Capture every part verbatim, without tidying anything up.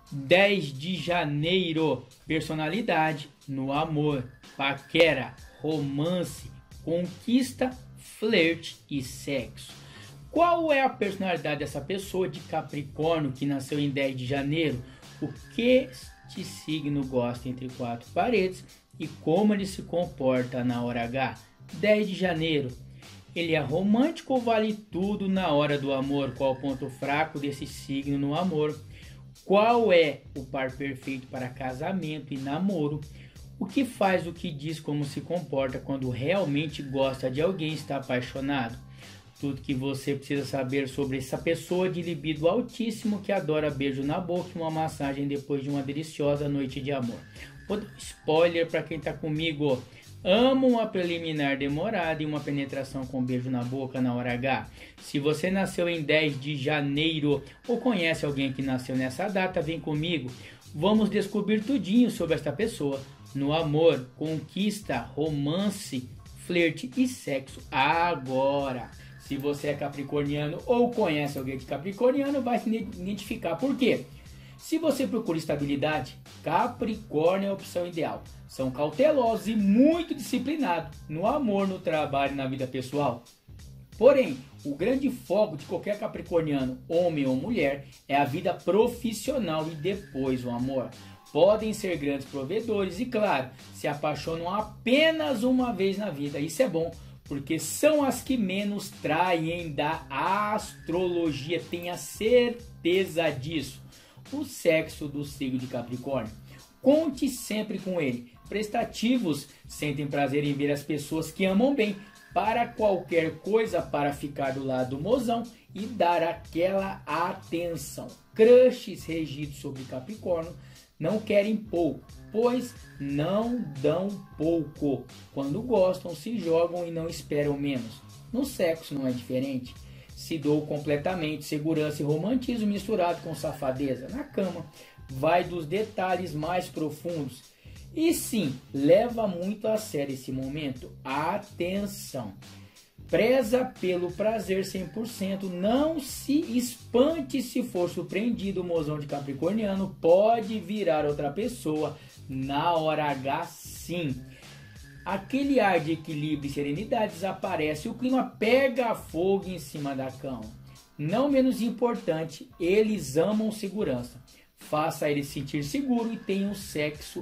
dez de janeiro, personalidade no amor, paquera, romance, conquista, flerte e sexo. Qual é a personalidade dessa pessoa de Capricórnio que nasceu em dez de janeiro? O que este signo gosta entre quatro paredes e como ele se comporta na hora H? dez de janeiro. Ele é romântico ou vale tudo na hora do amor? Qual o ponto fraco desse signo no amor? Qual é o par perfeito para casamento e namoro? O que faz, o que diz, como se comporta quando realmente gosta de alguém, está apaixonado? Tudo que você precisa saber sobre essa pessoa de libido altíssimo que adora beijo na boca e uma massagem depois de uma deliciosa noite de amor. Vou dar um spoiler para quem está comigo. Amo uma preliminar demorada e uma penetração com beijo na boca na hora H. Se você nasceu em dez de janeiro ou conhece alguém que nasceu nessa data, vem comigo. Vamos descobrir tudinho sobre esta pessoa. No amor, conquista, romance, flerte e sexo. Agora, se você é capricorniano ou conhece alguém de capricorniano, vai se identificar. Por quê? Se você procura estabilidade, Capricórnio é a opção ideal. São cautelosos e muito disciplinados no amor, no trabalho e na vida pessoal. Porém, o grande foco de qualquer capricorniano, homem ou mulher, é a vida profissional e depois o amor. Podem ser grandes provedores e, claro, se apaixonam apenas uma vez na vida. Isso é bom, porque são as que menos traem da astrologia. Tenha certeza disso. O sexo do signo de Capricórnio. Conte sempre com ele. Prestativos sentem prazer em ver as pessoas que amam bem para qualquer coisa para ficar do lado do mozão e dar aquela atenção. Crushes regidos sobre Capricórnio não querem pouco, pois não dão pouco. Quando gostam, se jogam e não esperam menos. No sexo não é diferente. Se dou completamente, segurança e romantismo misturado com safadeza. Na cama, vai dos detalhes mais profundos. E sim, leva muito a sério esse momento. Atenção! Preza pelo prazer cem por cento. Não se espante se for surpreendido. O mozão de capricorniano pode virar outra pessoa na hora H, sim. Aquele ar de equilíbrio e serenidade desaparece. O clima pega fogo em cima da cama. Não menos importante, eles amam segurança. Faça ele se sentir seguro e tenha um sexo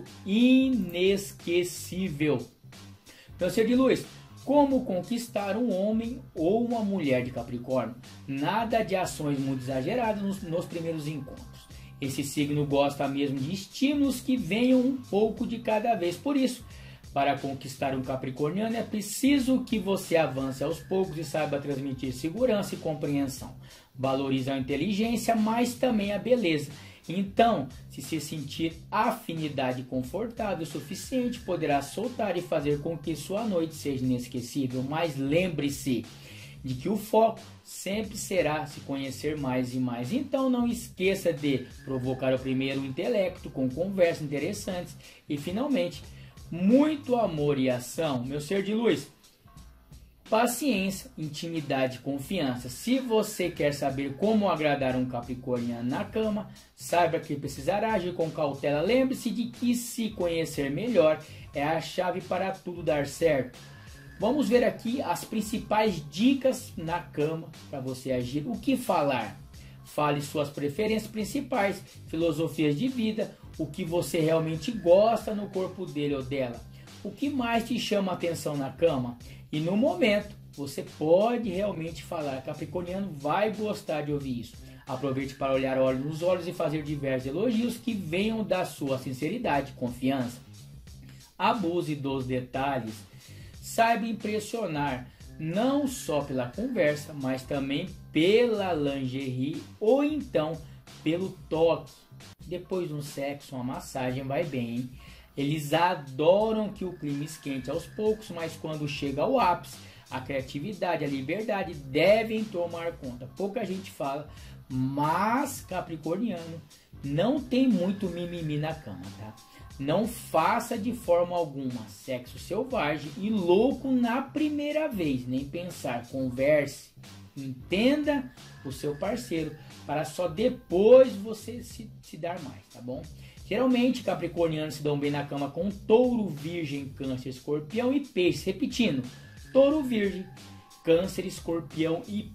inesquecível. Meu ser de luz, como conquistar um homem ou uma mulher de Capricórnio? Nada de ações muito exageradas nos, nos primeiros encontros. Esse signo gosta mesmo de estímulos que venham um pouco de cada vez. Por isso, para conquistar um capricorniano é preciso que você avance aos poucos e saiba transmitir segurança e compreensão. Valorize a inteligência, mas também a beleza. Então, se se sentir afinidade confortável o suficiente, poderá soltar e fazer com que sua noite seja inesquecível. Mas lembre-se de que o foco sempre será se conhecer mais e mais. Então não esqueça de provocar o primeiro intelecto com conversas interessantes e finalmente muito amor e ação. Meu ser de luz, paciência, intimidade e confiança. Se você quer saber como agradar um capricorniano na cama, saiba que precisará agir com cautela. Lembre-se de que se conhecer melhor é a chave para tudo dar certo. Vamos ver aqui as principais dicas na cama para você agir. O que falar? Fale suas preferências principais, filosofias de vida, o que você realmente gosta no corpo dele ou dela. O que mais te chama a atenção na cama? E no momento, você pode realmente falar. Capricorniano vai gostar de ouvir isso. Aproveite para olhar olhos nos olhos e fazer diversos elogios que venham da sua sinceridade e confiança. Abuse dos detalhes. Saiba impressionar, não só pela conversa, mas também pela lingerie ou então pelo toque. Depois do sexo, uma massagem vai bem, hein? Eles adoram que o clima esquente aos poucos, mas quando chega ao ápice, a criatividade, a liberdade devem tomar conta. Pouca gente fala, mas capricorniano não tem muito mimimi na cama, tá? Não faça de forma alguma sexo selvagem e louco na primeira vez, nem pensar. Converse, entenda o seu parceiro, para só depois você se, se dar mais, tá bom? Geralmente, capricornianos se dão bem na cama com touro, virgem, câncer, escorpião e peixes. Repetindo, touro, virgem, câncer, escorpião e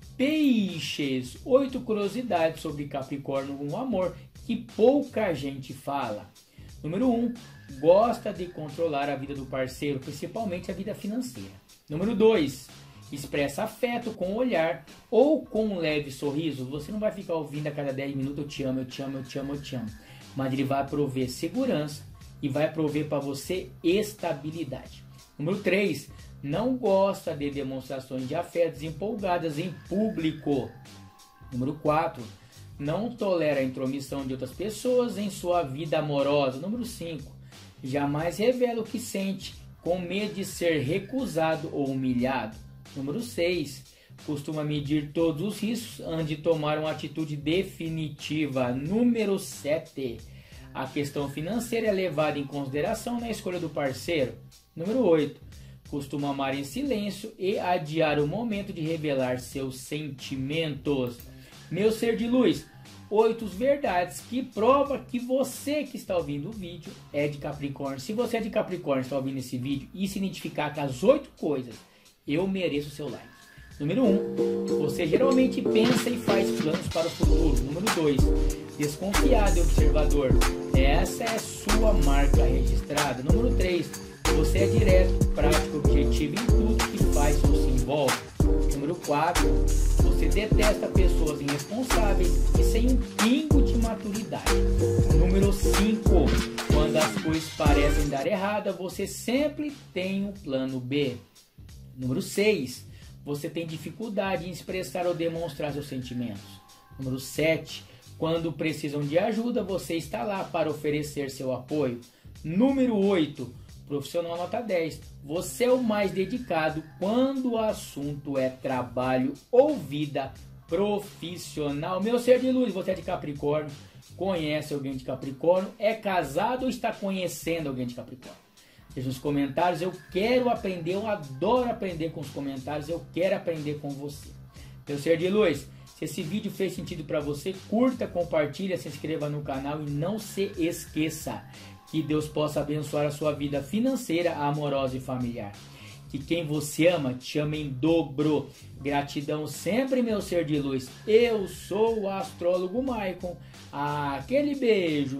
peixes. Oito curiosidades sobre Capricórnio no amor que pouca gente fala. Número um, gosta de controlar a vida do parceiro, principalmente a vida financeira. Número dois, expressa afeto com o olhar ou com um leve sorriso. Você não vai ficar ouvindo a cada dez minutos eu te amo, eu te amo, eu te amo, eu te amo. Mas ele vai prover segurança e vai prover para você estabilidade. Número três, não gosta de demonstrações de afetos empolgadas em público. Número quatro, não tolera a intromissão de outras pessoas em sua vida amorosa. Número cinco, jamais revela o que sente com medo de ser recusado ou humilhado. Número seis, costuma medir todos os riscos antes de tomar uma atitude definitiva. Número sete, a questão financeira é levada em consideração na escolha do parceiro. Número oito, costuma amar em silêncio e adiar o momento de revelar seus sentimentos. Meu ser de luz, oito verdades que prova que você que está ouvindo o vídeo é de Capricórnio. Se você é de Capricórnio e está ouvindo esse vídeo e se identificar com as oito coisas, eu mereço o seu like. Número um, você geralmente pensa e faz planos para o futuro. Número dois, desconfiado e observador. Essa é sua marca registrada. Número três, você é direto, prático, objetivo em tudo que faz ou se envolve. Número quatro, você detesta pessoas irresponsáveis e sem um pingo de maturidade. Número cinco, quando as coisas parecem dar errada, você sempre tem um plano B. Número seis, você tem dificuldade em expressar ou demonstrar seus sentimentos. Número sete, quando precisam de ajuda, você está lá para oferecer seu apoio. Número oito, profissional nota dez, você é o mais dedicado quando o assunto é trabalho ou vida profissional. Meu ser de luz, você é de Capricórnio, conhece alguém de Capricórnio, é casado ou está conhecendo alguém de Capricórnio? Deixa nos comentários, eu quero aprender, eu adoro aprender com os comentários, eu quero aprender com você. Meu ser de luz, se esse vídeo fez sentido para você, curta, compartilha, se inscreva no canal e não se esqueça que Deus possa abençoar a sua vida financeira, amorosa e familiar. Que quem você ama, te ama em dobro. Gratidão sempre, meu ser de luz. Eu sou o astrólogo Maicon. Aquele beijo.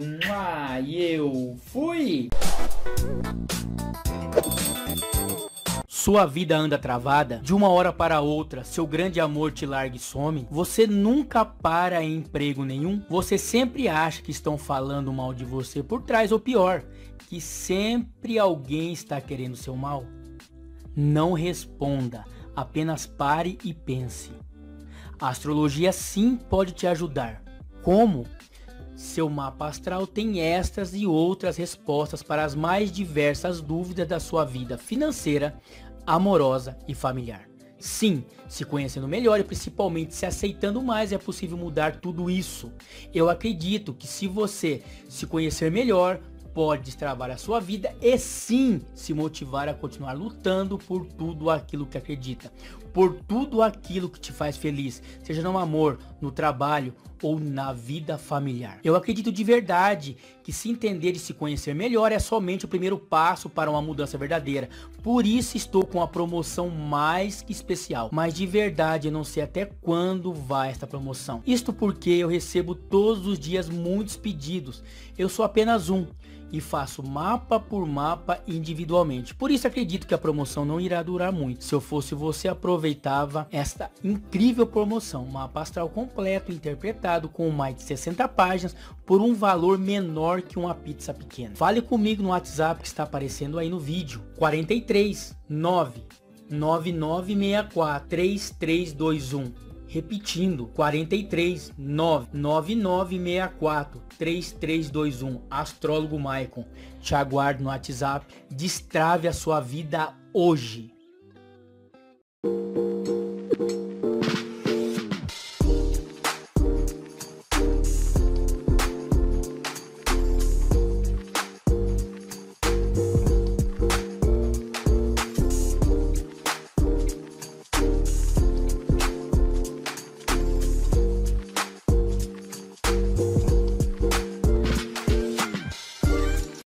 E eu fui! Sua vida anda travada? De uma hora para outra, seu grande amor te larga e some? Você nunca para em emprego nenhum? Você sempre acha que estão falando mal de você por trás, ou pior, que sempre alguém está querendo seu mal? Não responda, apenas pare e pense. A astrologia sim pode te ajudar. Como? Seu mapa astral tem estas e outras respostas para as mais diversas dúvidas da sua vida financeira, amorosa e familiar. Sim, se conhecendo melhor e principalmente se aceitando mais, é possível mudar tudo isso. Eu acredito que se você se conhecer melhor, pode destravar a sua vida e sim se motivar a continuar lutando por tudo aquilo que acredita, por tudo aquilo que te faz feliz, seja no amor, no trabalho ou na vida familiar. Eu acredito de verdade que se entender e se conhecer melhor é somente o primeiro passo para uma mudança verdadeira. Por isso estou com a promoção mais que especial, mas de verdade eu não sei até quando vai esta promoção. Isto porque eu recebo todos os dias muitos pedidos, eu sou apenas um e faço mapa por mapa individualmente. Por isso acredito que a promoção não irá durar muito. Se eu fosse você, aproveitava esta incrível promoção. Mapa astral completo, interpretado com mais de sessenta páginas por um valor menor que uma pizza pequena. Fale comigo no WhatsApp que está aparecendo aí no vídeo. quarenta e três, nove, nove nove seis quatro, três três dois um. Repetindo, quarenta e três, nove, nove nove seis quatro, três três dois um, Astrólogo Maicon. Te aguardo no WhatsApp. Destrave a sua vida hoje.